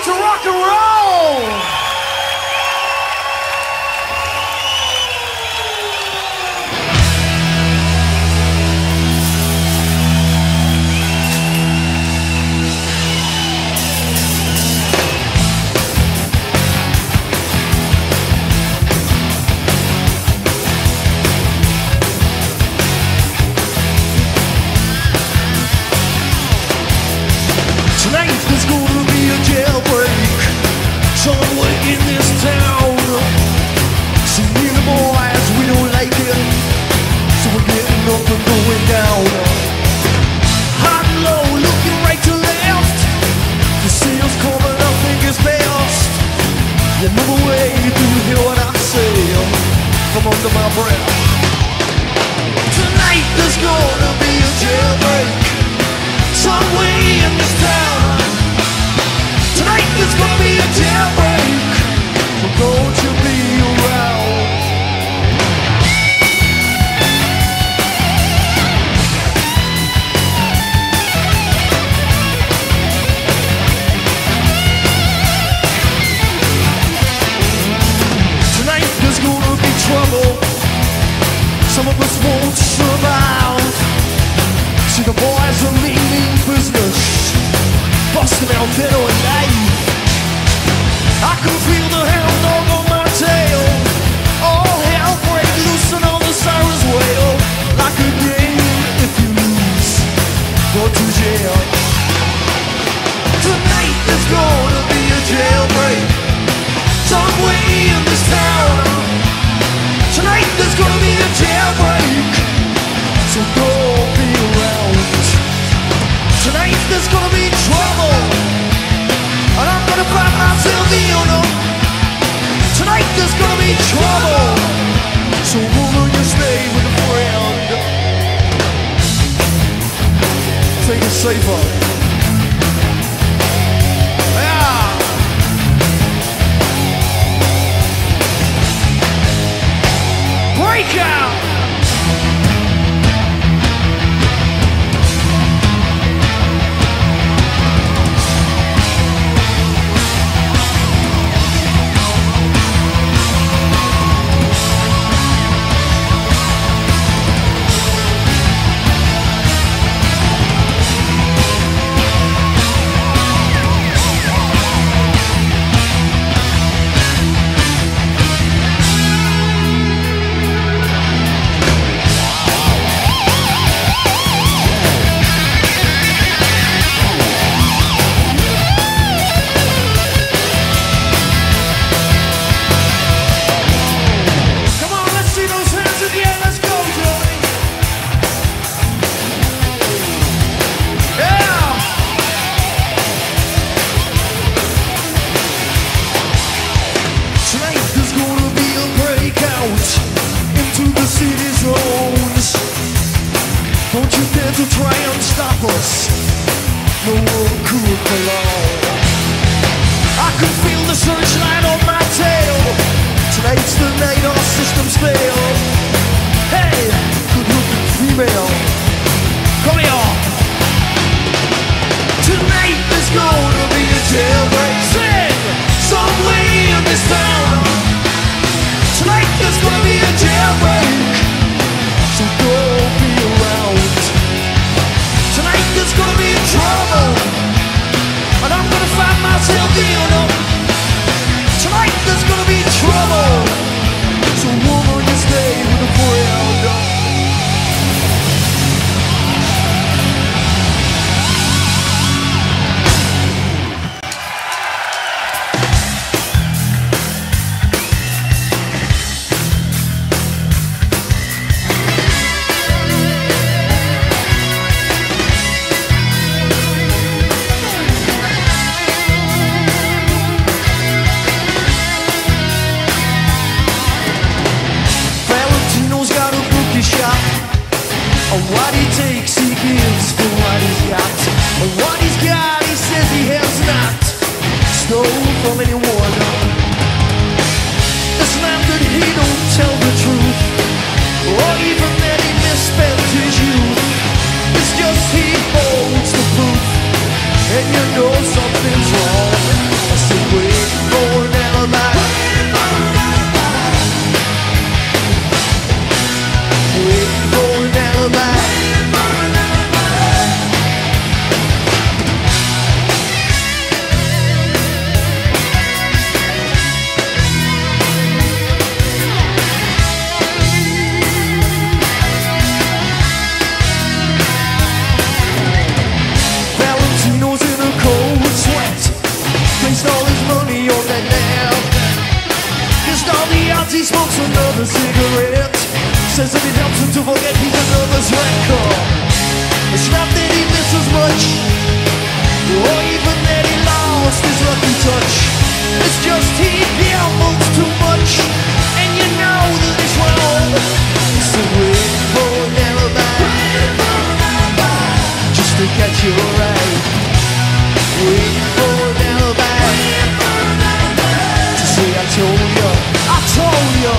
to rock and roll. Tonight there's gonna be a jailbreak somewhere in this town. See me and the boys, we don't like it, so we're getting up and going down. Hot and low, looking right to left. You see us coming up, think it's best. You move away, do you hear what I say? From under my breath. Tonight there's gonna be a jailbreak somewhere in this town. Tonight there's gonna be a jailbreak. So don't you be around. Tonight there's gonna be trouble. Some of us won't survive. See, the boys are meaning business, busting out dead or alive. I can feel the hound dog on my tail. All hell break loose and all the sirens wail. Like a game, if you lose, go to jail. Tonight there's gonna be a jailbreak somewhere in this town. Tonight there's gonna be a jailbreak, so don't be around. Tonight there's gonna be trouble, and I'm gonna find myself the owner. Tonight there's gonna be trouble, so woman, you stay with a friend. Take it safer. Yeah. Break out. To try and stop us, no one could belong. I can feel the searchlight on my tail. Tonight's the night our systems fail. Hey, good looking female, come here. Tonight there's gonna be a jailbreak. Sing somewhere in this town. Tonight there's gonna be a jailbreak, so don't be around. Tonight there's gonna be trouble, and I'm gonna find myself the owner. Tonight there's gonna be trouble, so woman, you stay with a friend. What he takes, he gives for what he's got. And what he's got, he says he has not stole from anyone. It's not that he don't tell the truth, or even that he misspent his youth. It's just he holds the proof, and you know something's wrong. a cigarette. Says that it helps him to forget he's a nervous record. It's not that he misses much, or even that he lost his lucky touch. It's just he gambles too much, and you know that it's wrong. So waiting for an alibi, just to catch you right. Waiting for an alibi, to say I told you, I told you.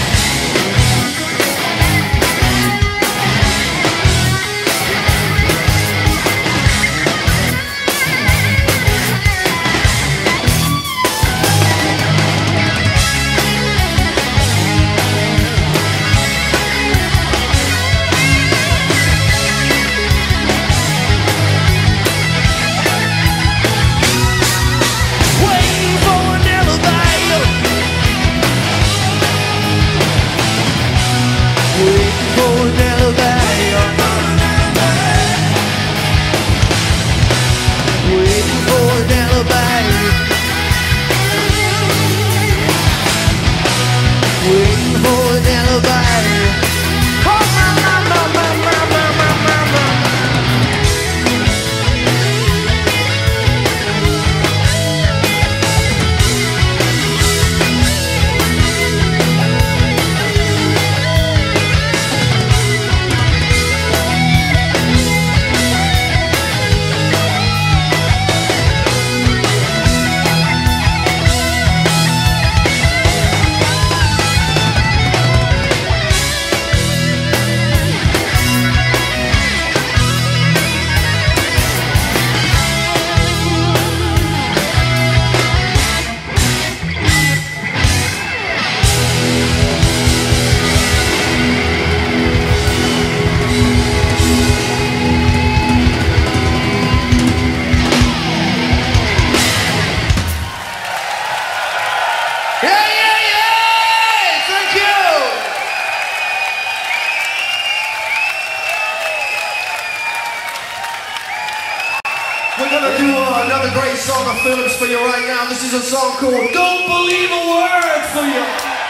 For you right now. This is a song called Don't Believe a Word for You.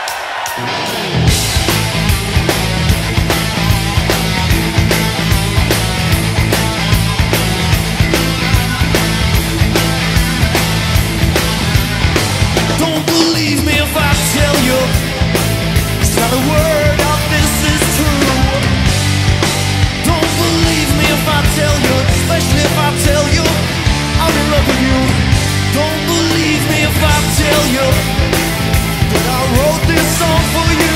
Don't believe me if I tell you, 'cause not a word of this is true. Don't believe me if I tell you, especially if I tell you I'm in love with you. Don't believe me if I tell you that I wrote this song for you.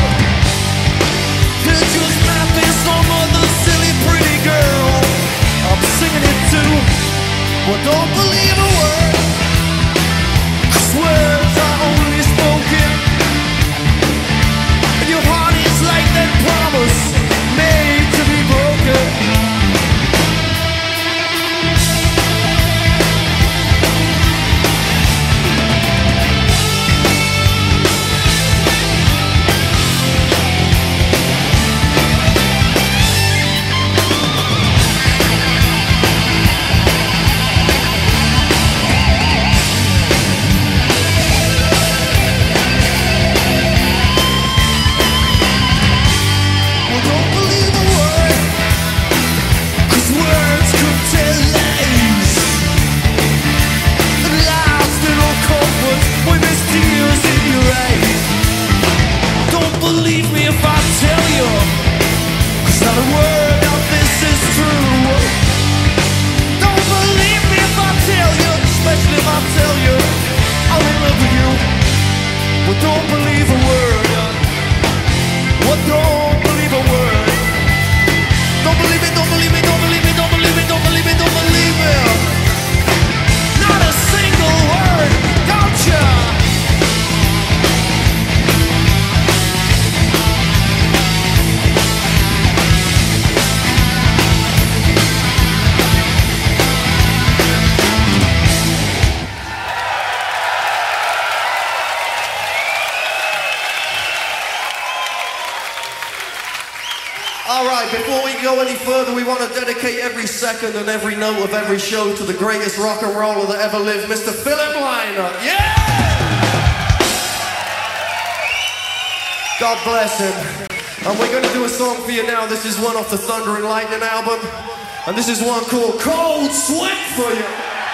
It just might be some other silly pretty girl I'm singing it to. Well, don't believe a word, 'cause words are only spoken, and your heart is like that promise made to be broken. Before we go any further, we want to dedicate every second and every note of every show to the greatest rock and roller that ever lived, Mr. Philip Lynott. Yeah! God bless him. And we're going to do a song for you now. This is one off the Thunder and Lightning album. And this is one called Cold Sweat for you.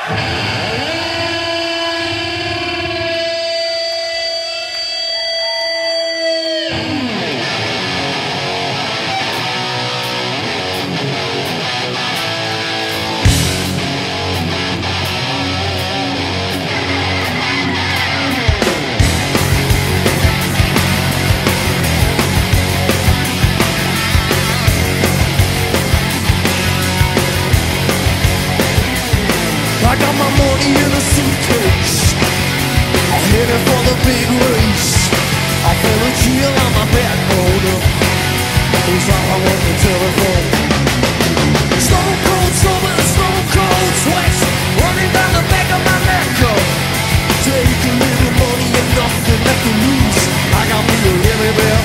I got my money in a suitcase, I'm headed for the big race. I feel a chill on my backbone, who's all I want the telephone. Stone cold summer, stone cold sweat, running down the back of my neck. Take a little money and nothing left to lose. I got me a little bit.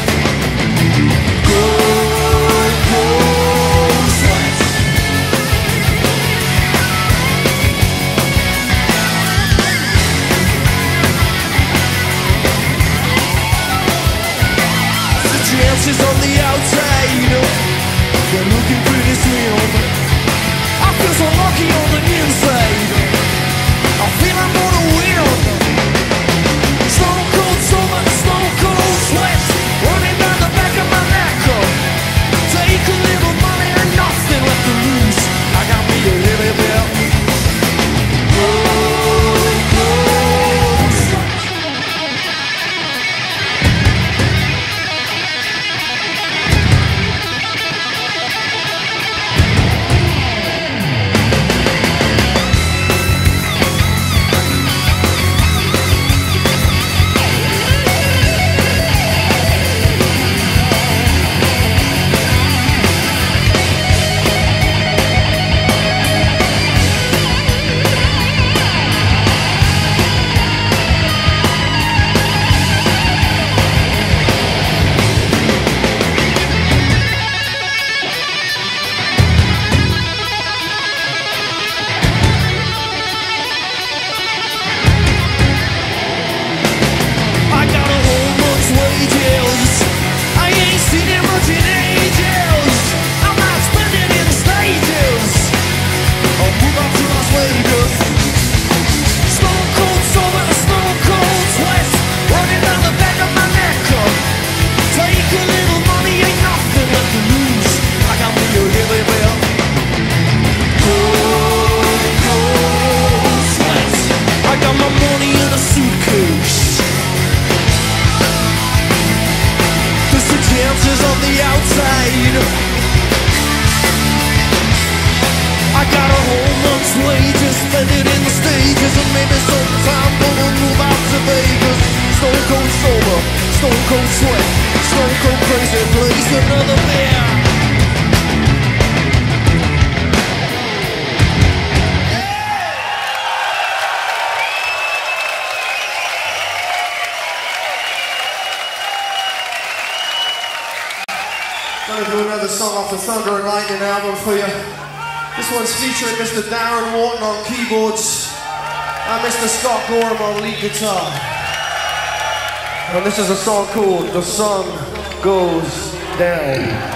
Cold, cold sweat. Chances on the outside, they're looking pretty slim. I feel so lucky on the inside, I feel I'm gonna win. Stone cold summer, stone cold sweat, running down the back of my neck. Take a little money and nothing left to lose. I got me a little bit. Cold, cold sweat. Gonna do another song off the Thunder and Lightning album for you. This one's featuring Mr. Darren Wharton on keyboards and Mr. Scott Gorham on lead guitar. And this is a song called The Sun Goes Down.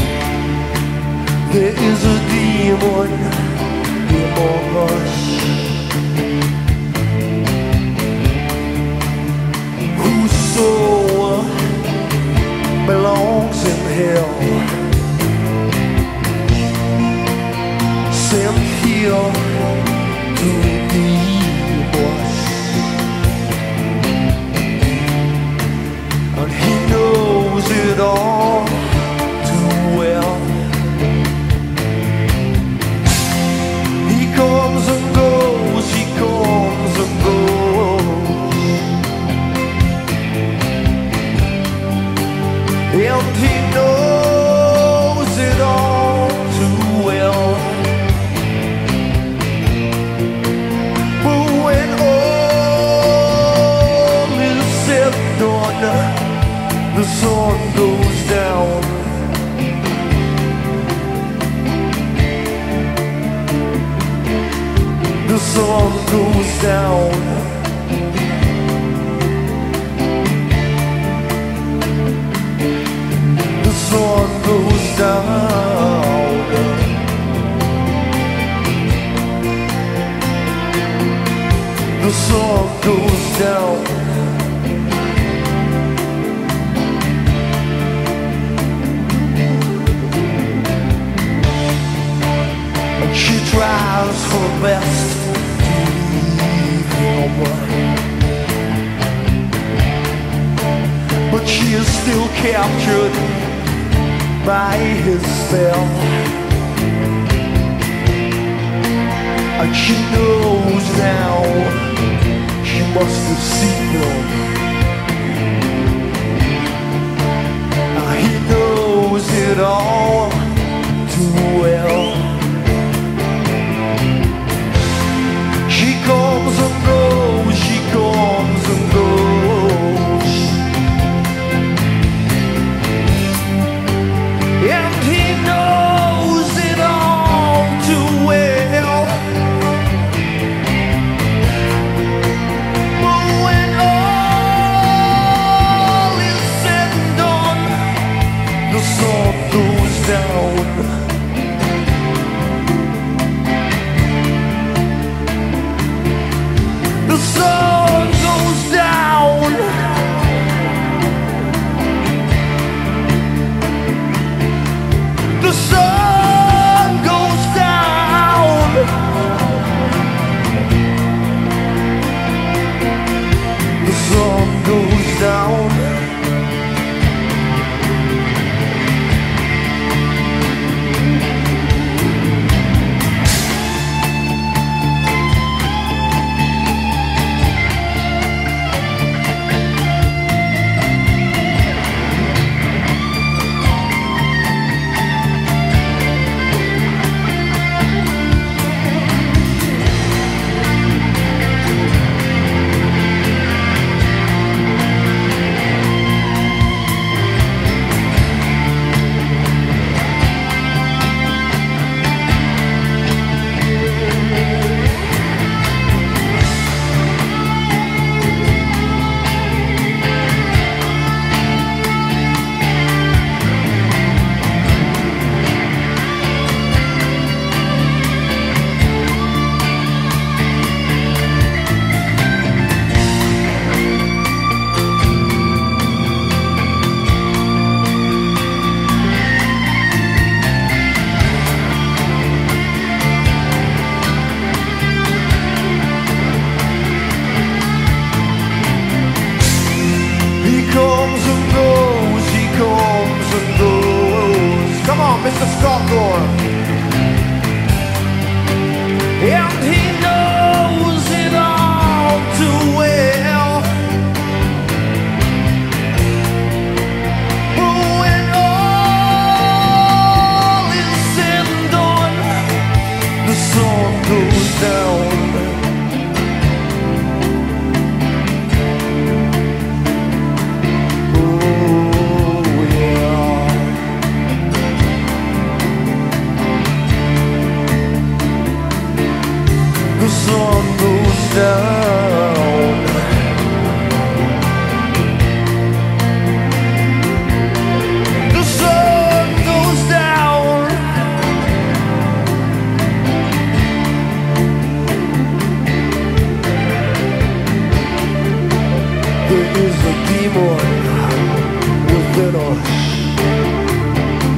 There is a demon in my heart. sent here to redeem us, and he knows it all too well. He comes and goes, he comes and goes, and he knows it all too well. But when all is said and done, the sun goes down. The sun goes down. The sun goes down. The sun goes down. And she tries her best to leave him, but she is still captured by his spell. And she knows now she must have seen him. He knows it all too well. She comes and goes, she comes and goes, and he knows it all too well. But when all is said and done, the sun goes down. The sun goes down. The sun goes down. The sun goes down. Mr. Scott Gorham. And he knows it all too well. But when all is said and done, the sun goes down. The sun goes down. The sun goes down. There is a demon within us.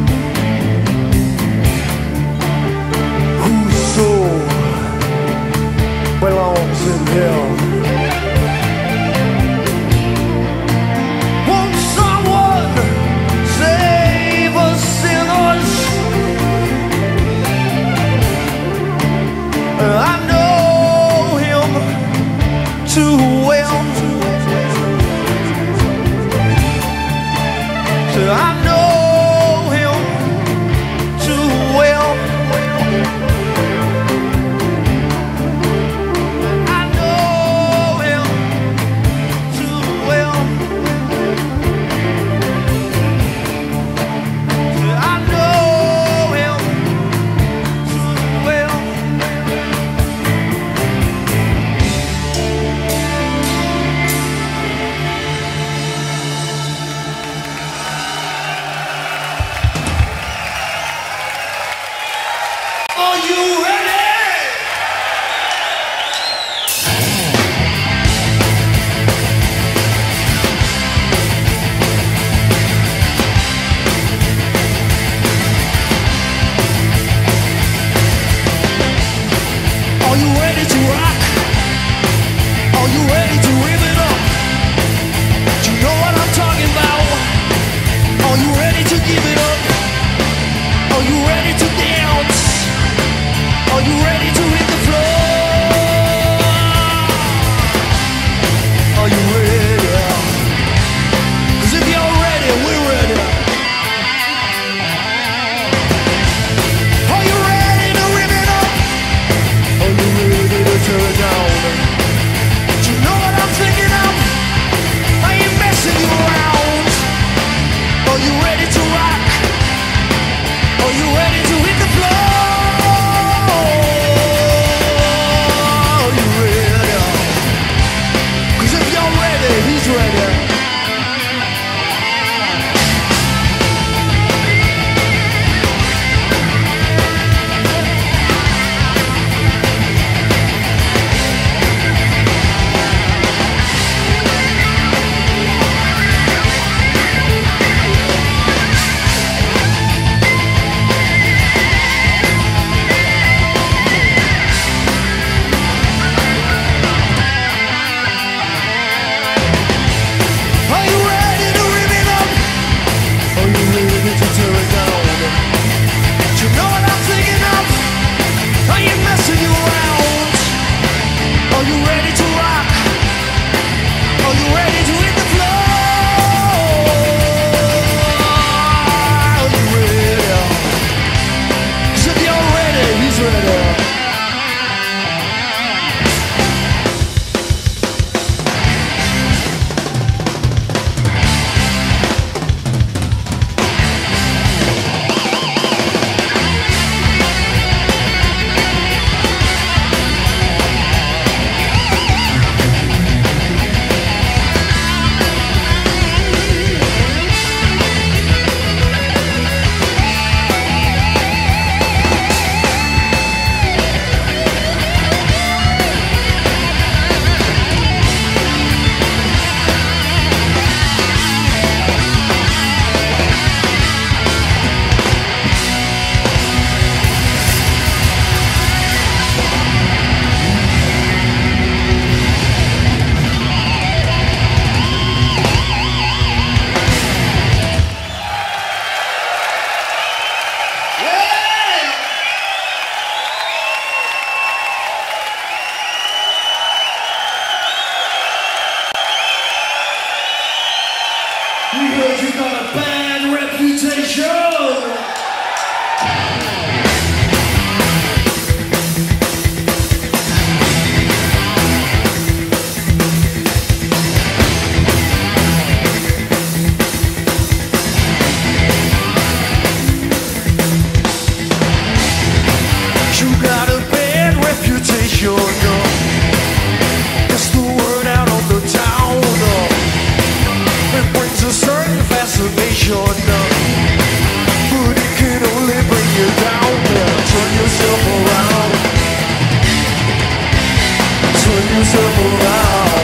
We heard you got a bad reputation. You got a bad reputation. That's the word out on the town. It brings a certain fascination, but it can only bring you down. Turn yourself around. Turn yourself around.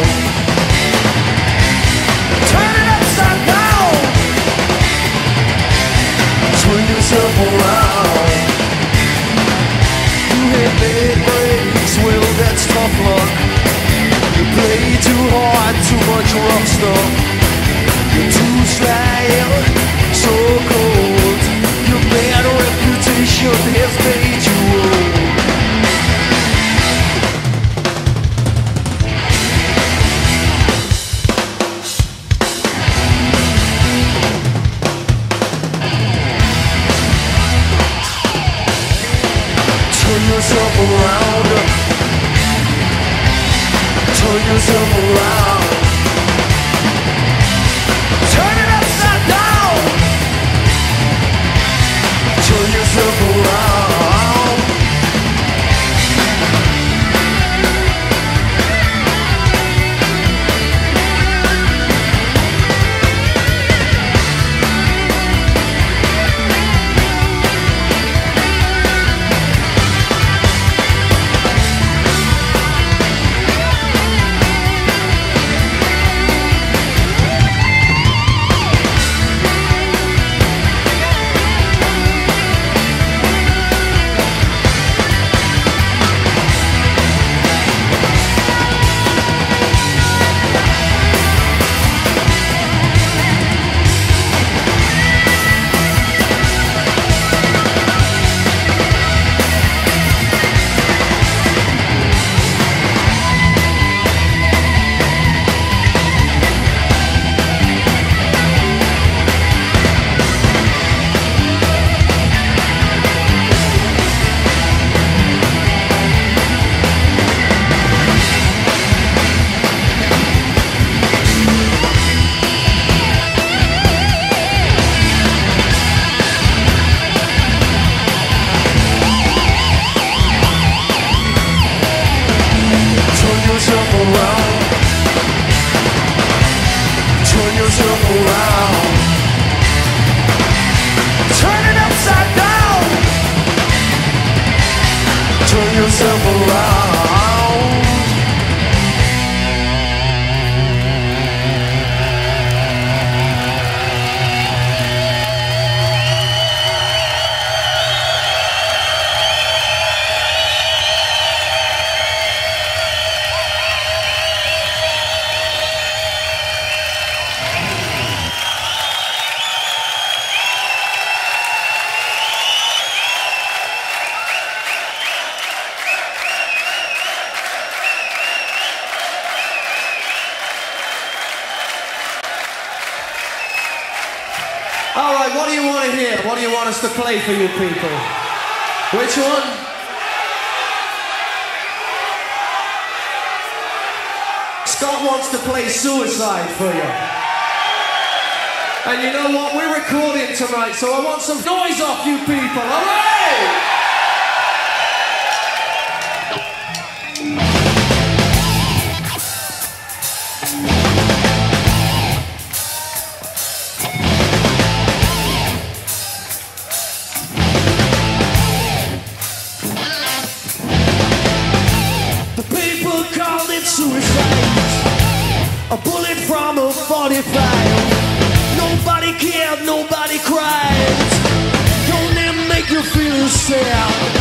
Turn it upside down. Turn yourself around. You hit big breaks, well that's tough luck. You play too hard, too much rough stuff. You're too sly, so cold. Your bad reputation has made you old. Turn yourself around. Turn yourself around. Turn it upside down. Turn yourself around. Yourself around. All right, what do you want to hear? What do you want us to play for you people? Which one? Scott wants to play Suicide for you. And you know what? We're recording tonight, so I want some noise off you people, all right? Suicide, a bullet from a 45. Nobody cared, nobody cried. Don't it make you feel sad?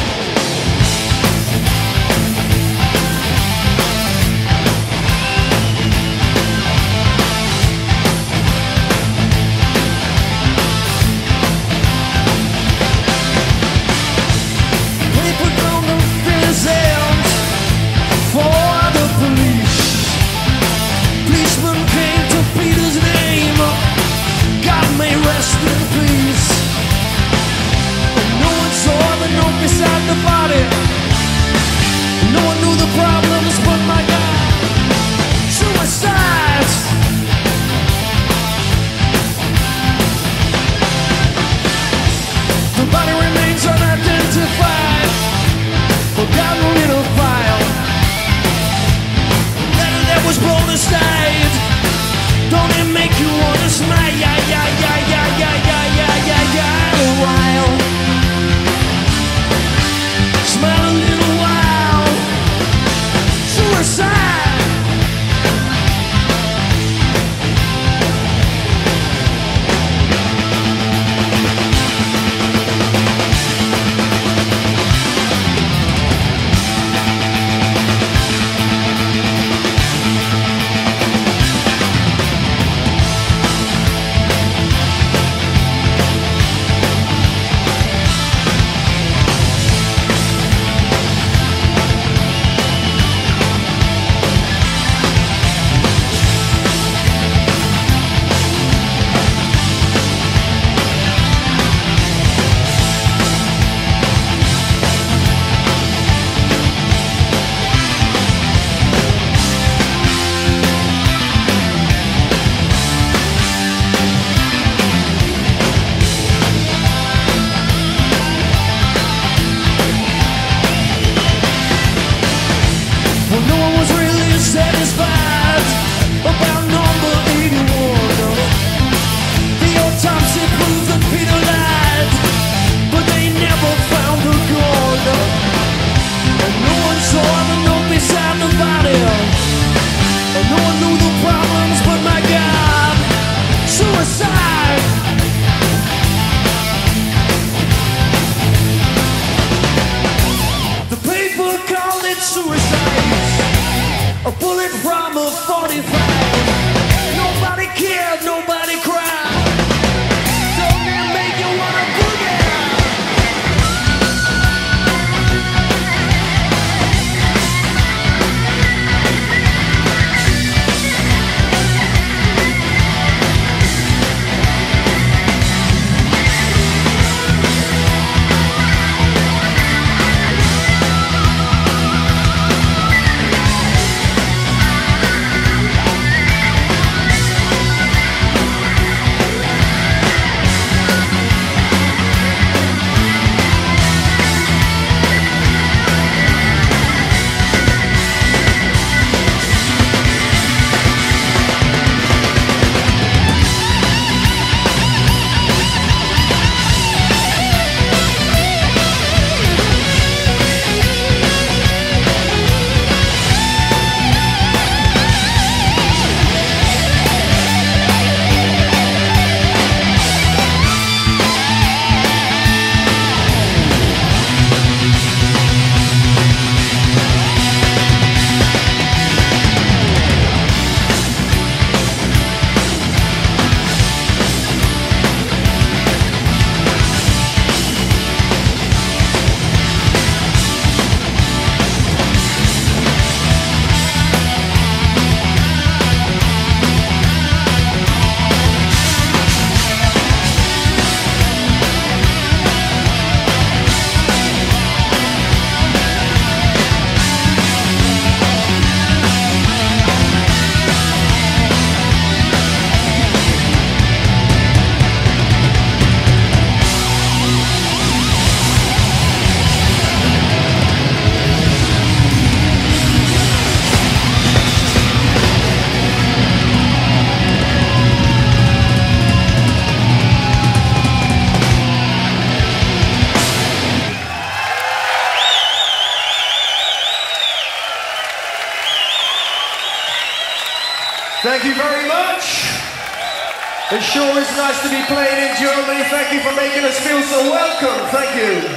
It sure is nice to be playing in Germany. Thank you for making us feel so welcome. Thank you.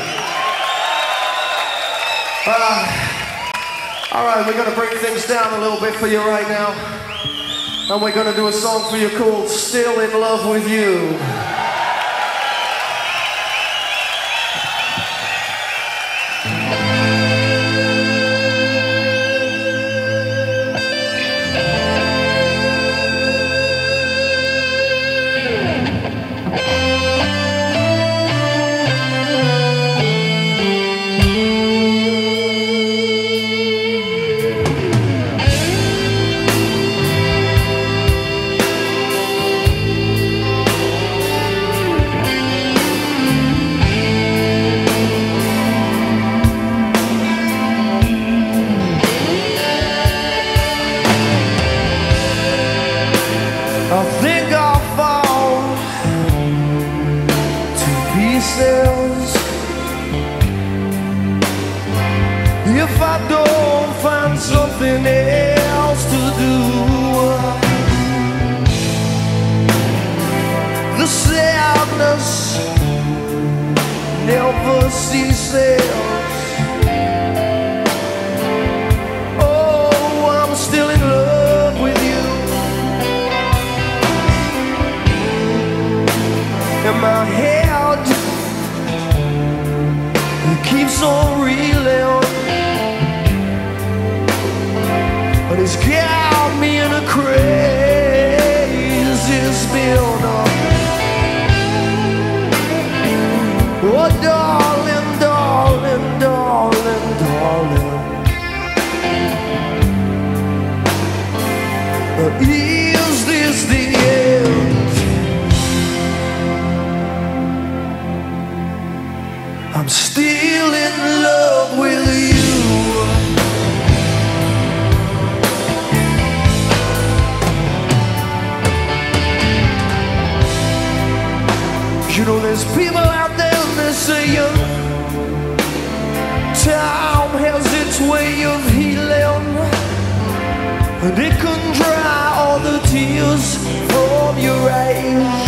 All right, we're going to bring things down a little bit for you right now. And we're going to do a song for you called Still in Love with You. I think I'll fall to pieces if I don't find something else to do. The sadness never ceases. Oh, I'm still in love with you. In my head, it keeps on reeling, but it's got me in a crazy spin. Oh, darling, darling, darling, darling, is this the end? I'm still in love with you. You know there's people out there and they're saying time has its way of healing, and it can dry all the tears from your eyes.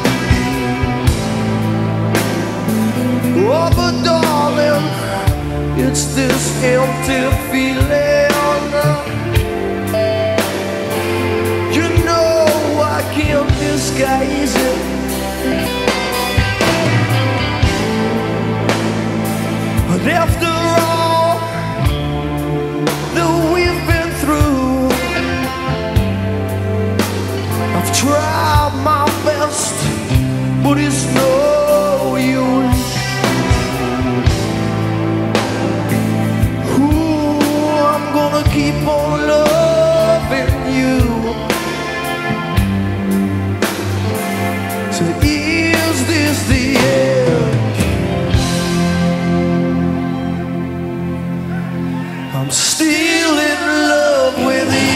Oh, but darling, it's this empty feeling. You know I can't disguise it. But after all that we've been through, I've tried my best, but it's no use. Keep on loving you. So is this the end? I'm still in love with you.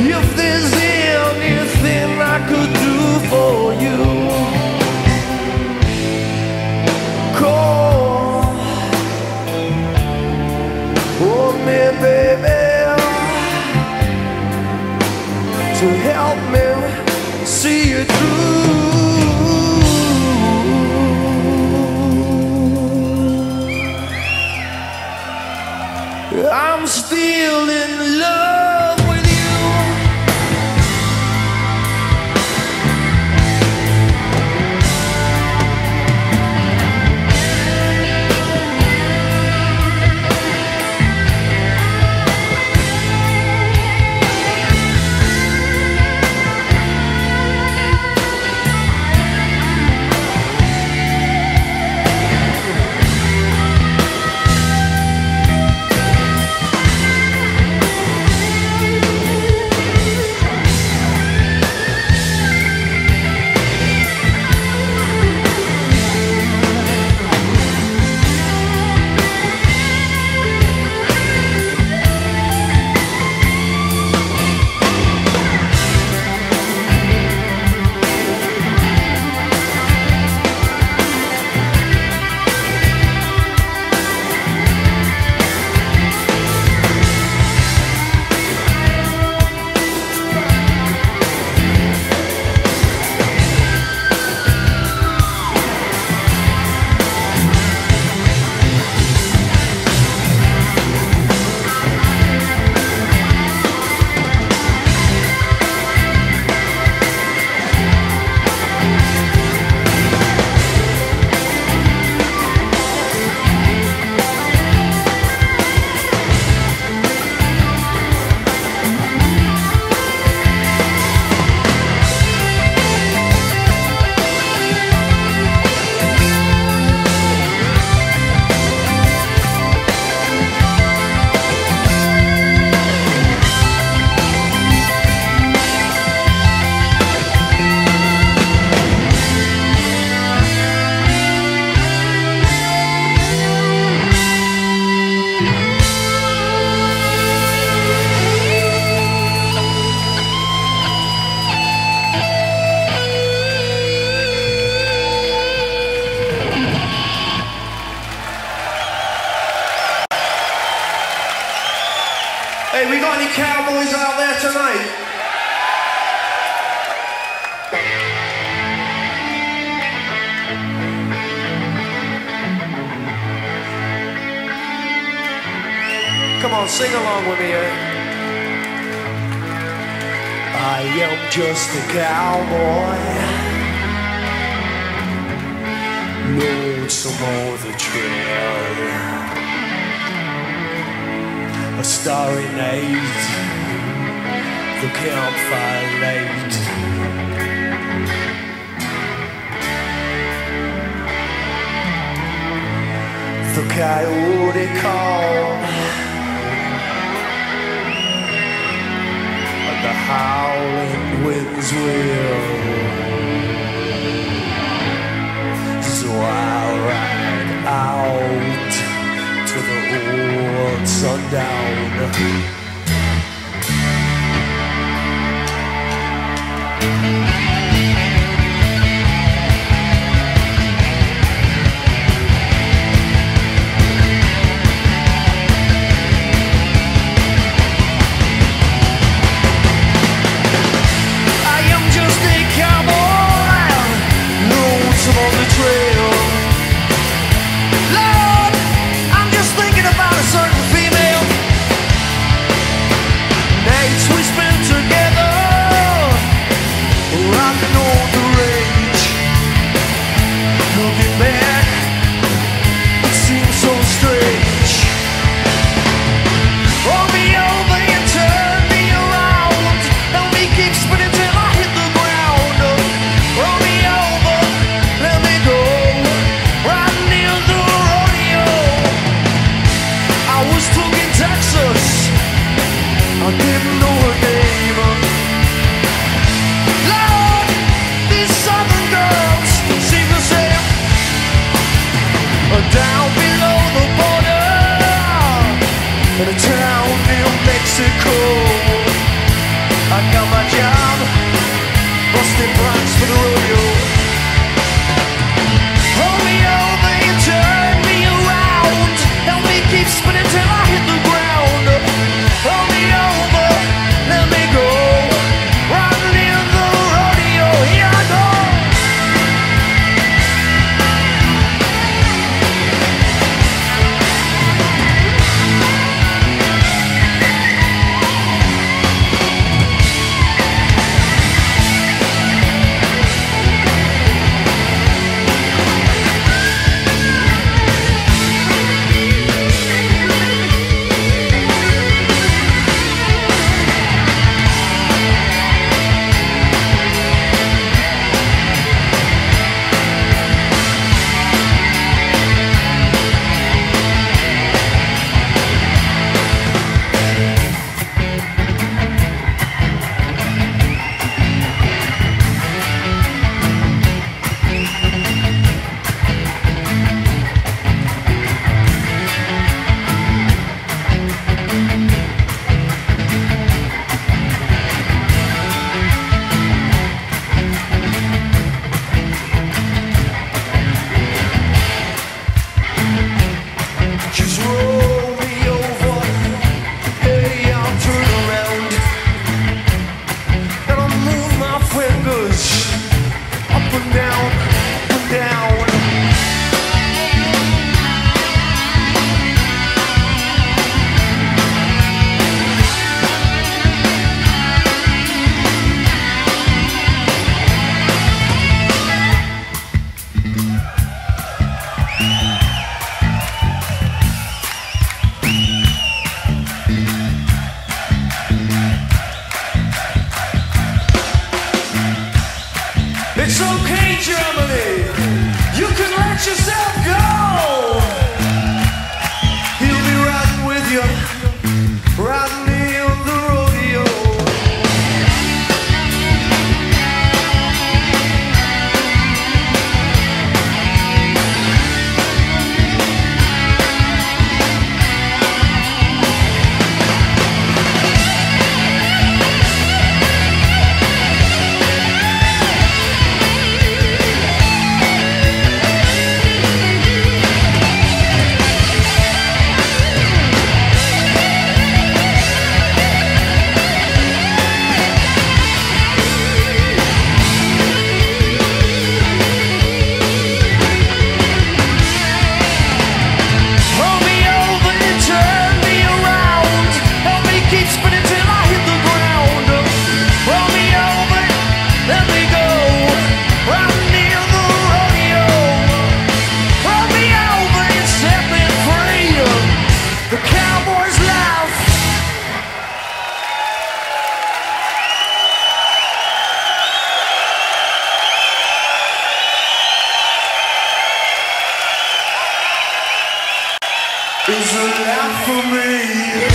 If there's anything I could do for you, call on me, baby, to help me see you through. I'm still in love with you. Hey, we got any cowboys out there tonight? Come on, sing along with me, eh? I am just a cowboy, lonesome on the trail. A starry night, the campfire light. The coyote call, and the howling winds will. So I'll ride out to the old sundown. got my job, busting blocks for the rodeo. Hold me over, you turn me around, help me keep spinning till I hit the ground. Hold me over, let me go, riding in the rodeo. Here I go. It's okay, Germany, you can let yourself go. He'll be riding with you, riding in the rodeo. Is a laugh for me.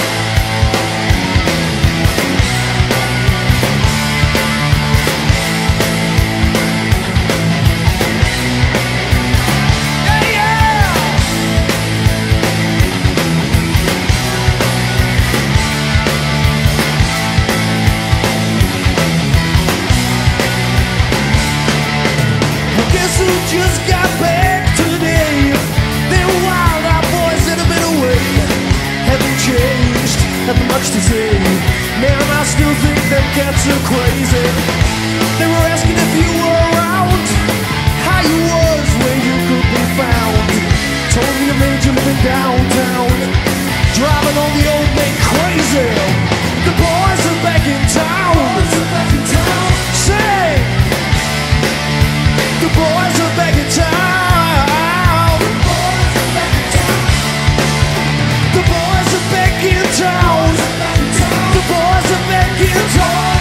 Guess who just got back today? They're wild-eyed boys that have been away. Haven't changed, nothing much to say. Man, I still think them cats are crazy. They were asking if you were around, how you was, where you could be found. Told me you made you living downtown, driving on the old man crazy. The boys are back in town. Say, the boys are back in town. The boys are back in town. The boys are back in town.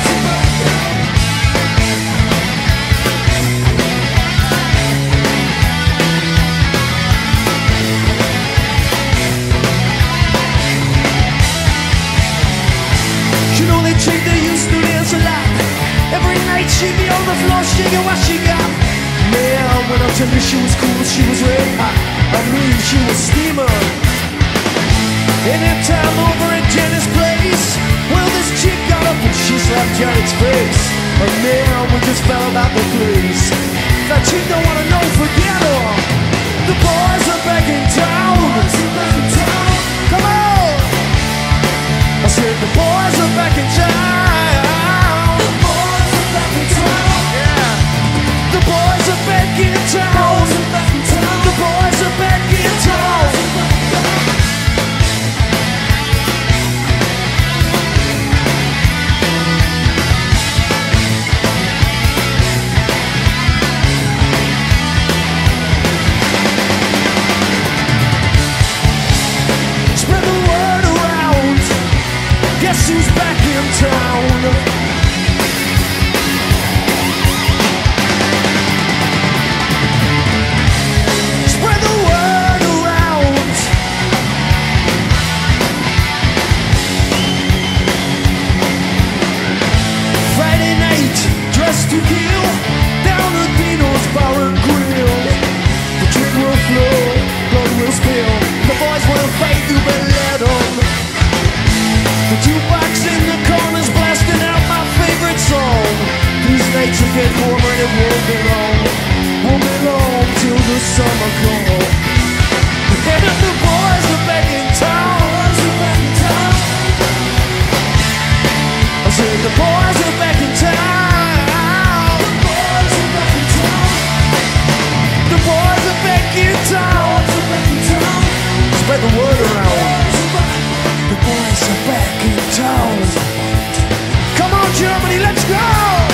You know they chick they used to dance a lot. Every night she'd be on the floor shaking what she got. Man, when I tell you she was cool, she was red hot. I mean, she was steamer. Anytime over at Jenny's place, well, this chick got up and she said, left Janet's face. And then we just fell about the place. That chick don't wanna know, forget her. The boys are back in town. Come on! I said the boys are back in town. The boys are back in town. Yeah. The boys are back in town. The boys are back in town. Guess who's back in town? Spread the word around. Friday night, dressed to kill, down at Dino's Bar and Grill. The drink will flow, blood will spill. The boys will fight, you better let them. The jukebox in the corner's blasting out my favorite song. These nights will get warmer and it won't be long. Won't be long till the summer comes. And the boys are back in town. I said the boys are back in town. The boys are back in town. Spread the word around. The boys are back in town. Come on, Germany, let's go!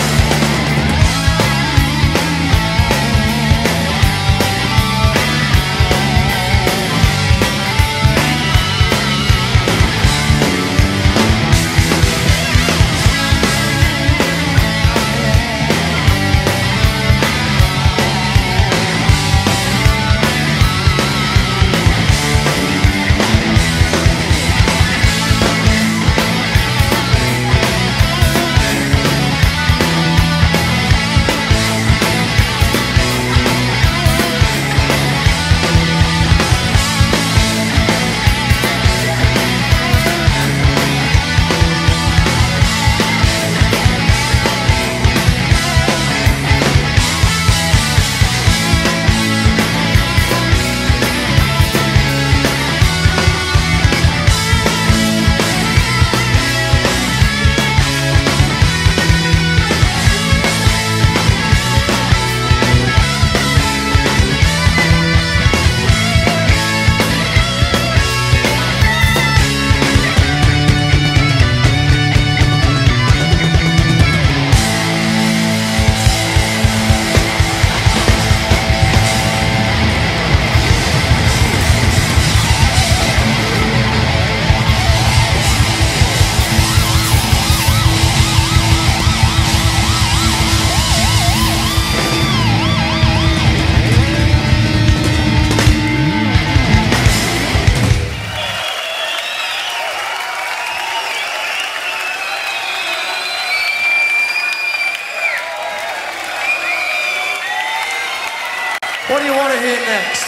What do you want to hear next?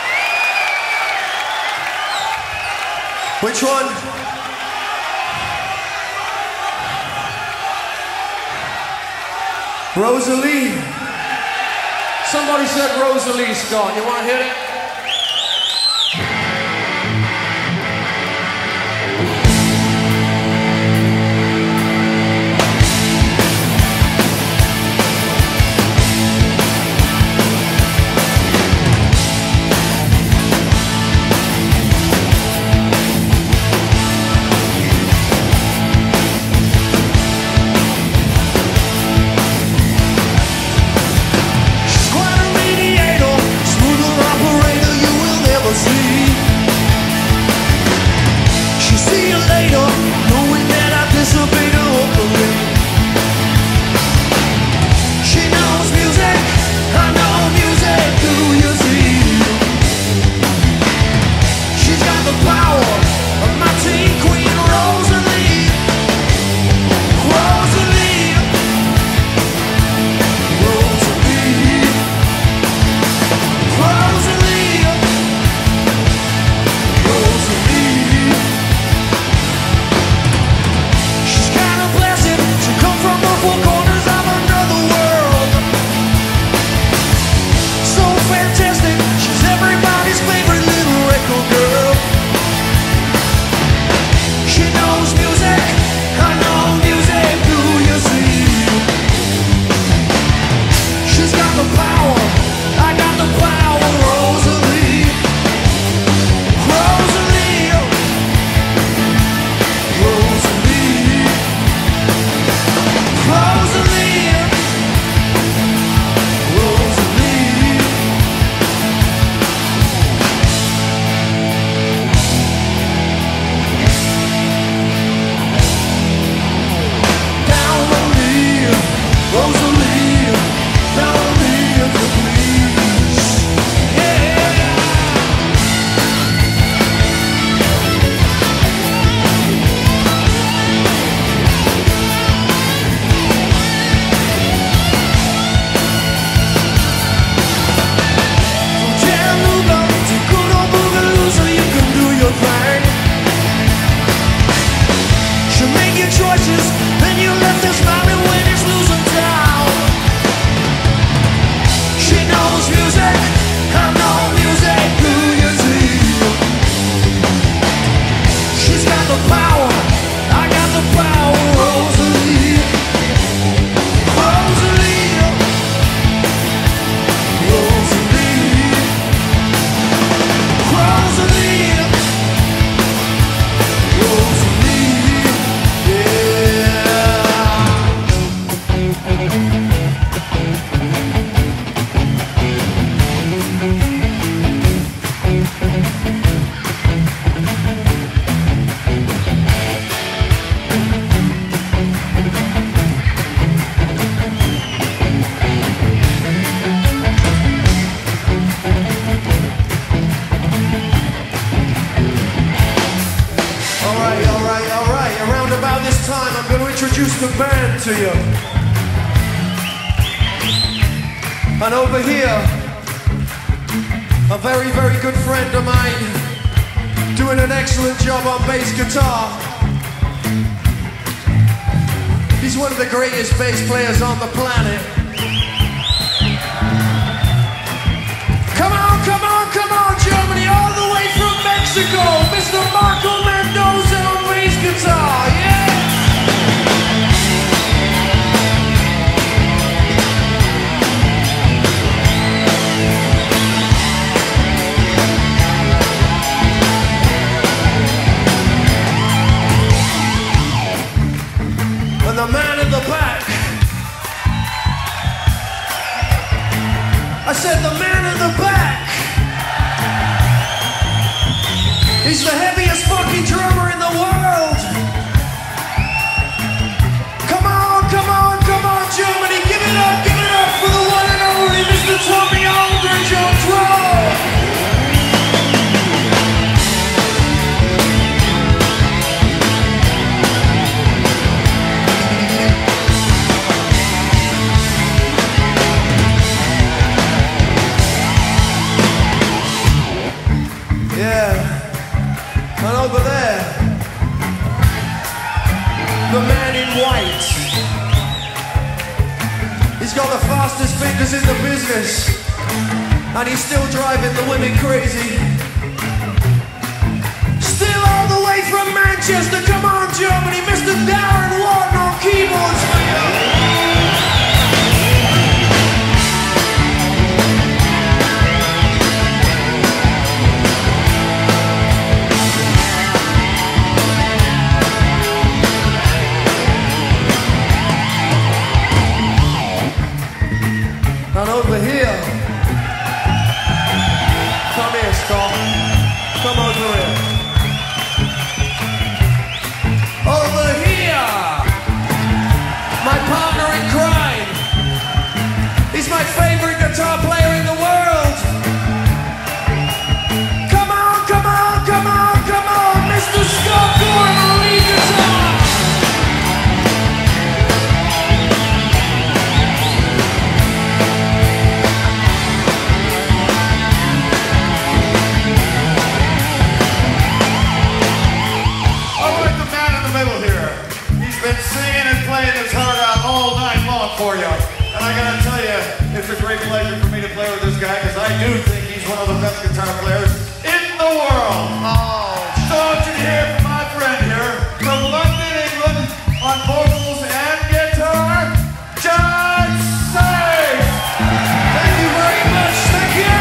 Which one? Rosalie. Somebody said Rosalie, Scott. You want to hear it? Smooth operator. to you. And over here, a very, very good friend of mine, doing an excellent job on bass guitar. He's one of the greatest bass players on the planet. Come on, come on, come on, Germany, all the way from Mexico, Mr. Marco Mendoza on bass guitar, yeah! And the man in the back, I said the man in the back, he's the heaviest fucking drummer in the world. Come on, come on, come on, Germany, give it up for the one and only Mr. Tommy Aldridge on drum. Yeah, and over there, the man in white. He's got the fastest fingers in the business, and he's still driving the women crazy. Still all the way from Manchester, come on Germany, Mr. Darren Wharton on keyboards for you. And over here, come here, Scott. Come over here. Over here, my partner in crime. He's my favorite guitar player in the world. Come on, come on, come on, come on, Mr. Scott Gorham on lead guitar. For you. And I gotta tell you, it's a great pleasure for me to play with this guy because I do think he's one of the best guitar players in the world. Oh. So I want you to hear from my friend here from London, England, on vocals and guitar, John Sace. Thank you very much. Thank you.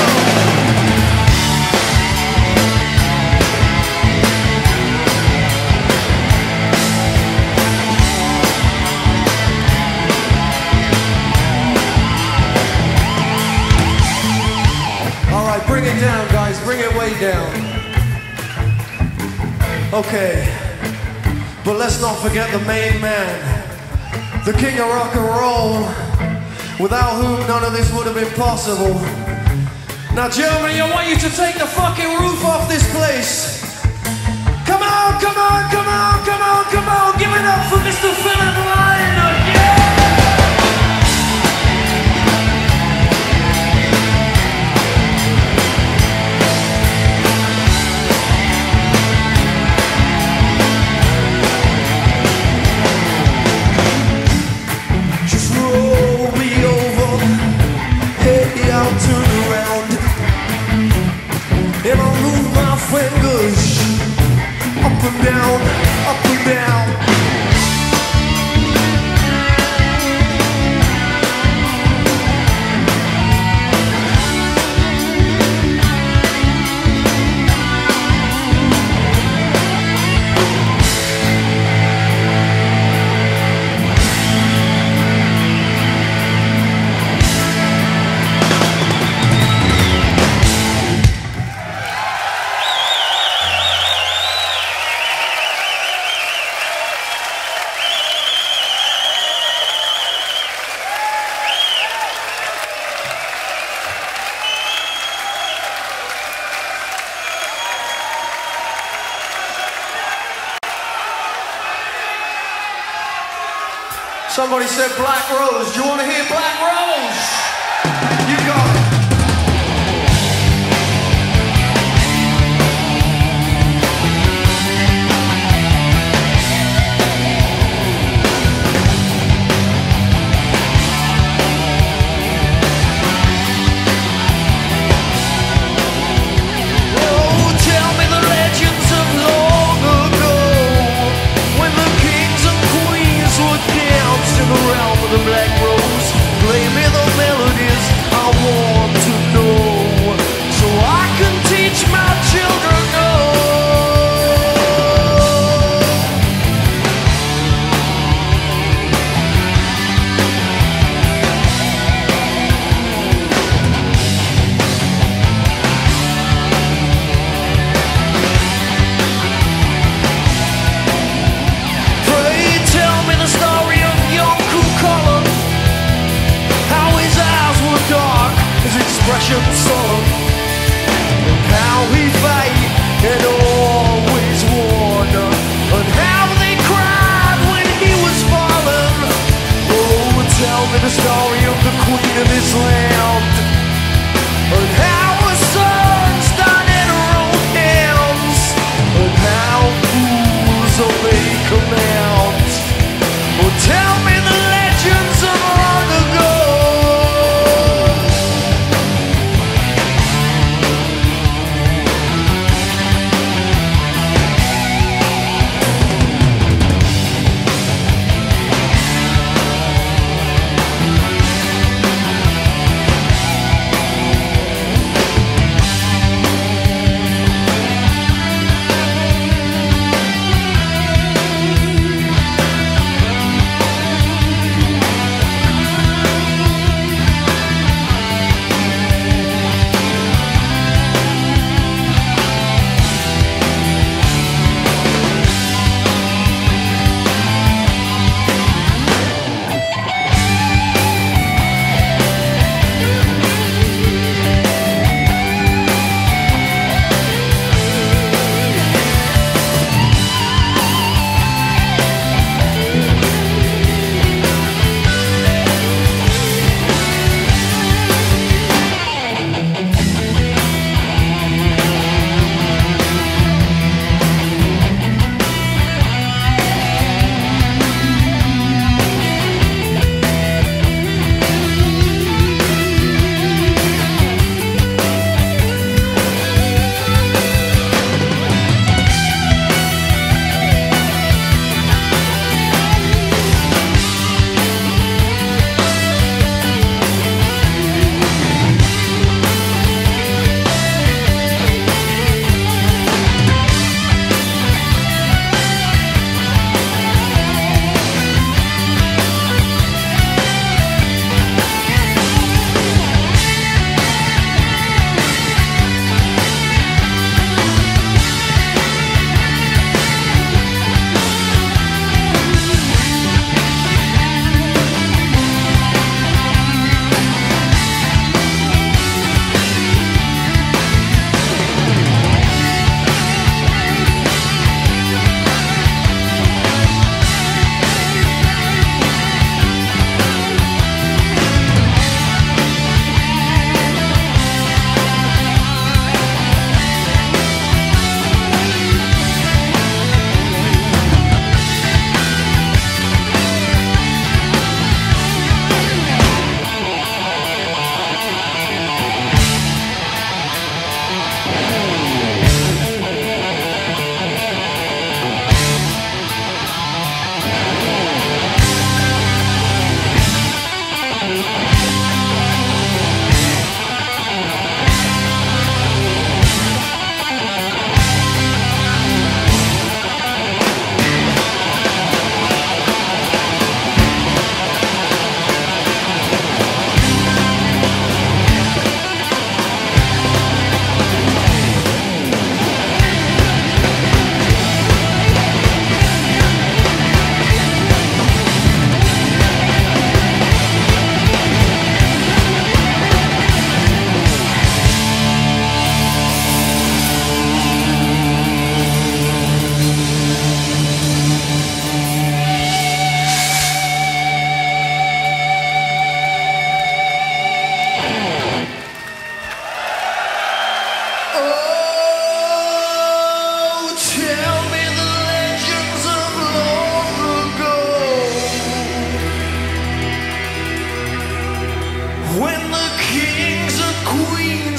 Bring it down, guys. Bring it way down. Okay. But let's not forget the main man. The king of rock and roll, without whom none of this would have been possible. Now, Germany, I want you to take the fucking roof off this place. Come on, come on, come on, come on, come on. Give it up for Mr. Philip Lynott. Yeah! Turn around and I'll move my fingers up and down, up and down. Somebody said Black Rose. Do you want to hear Black Rose? You got it. The Black Rose, play me the melodies I want to know, so I can teach my children. Pray tell me the story of young Color, how his eyes were dark, his expression sullen, and how he fight and always won, and how they cried when he was fallen. Oh, tell me the story of the queen of this land, and how her sons died in her own hands, and how fools obey commands. Oh, tell me the legends of long ago.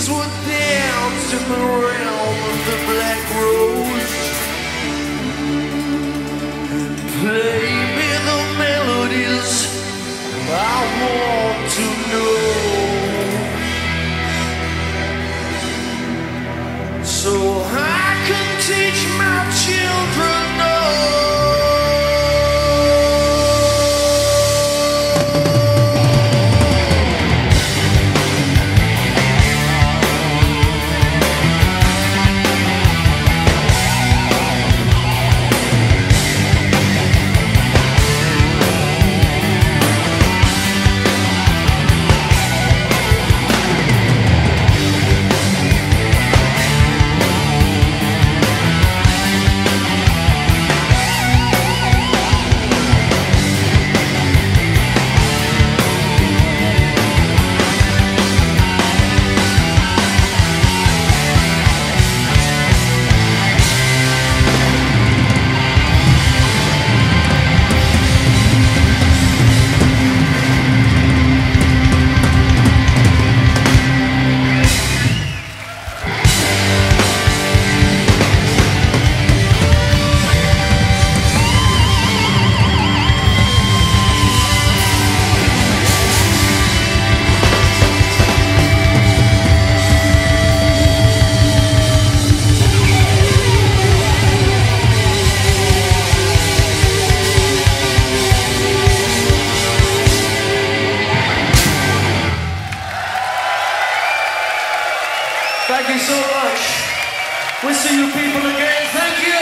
would dance in the realm of the black rose and play me the melodies I want to know, so I can teach my children Thank you so much. We'll see you people again. Thank you.